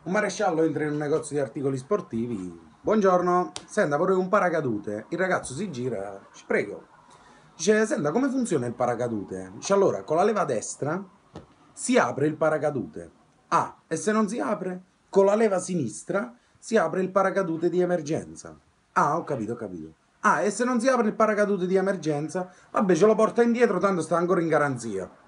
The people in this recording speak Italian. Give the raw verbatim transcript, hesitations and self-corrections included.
Un maresciallo entra in un negozio di articoli sportivi. Buongiorno, senta, vorrei un paracadute. Il ragazzo si gira, ci prego. Dice, senta, come funziona il paracadute? Dice, allora, con la leva destra si apre il paracadute. Ah, e se non si apre? Con la leva sinistra si apre il paracadute di emergenza. Ah, ho capito, ho capito. Ah, e se non si apre il paracadute di emergenza? Vabbè, ce lo porta indietro, tanto sta ancora in garanzia.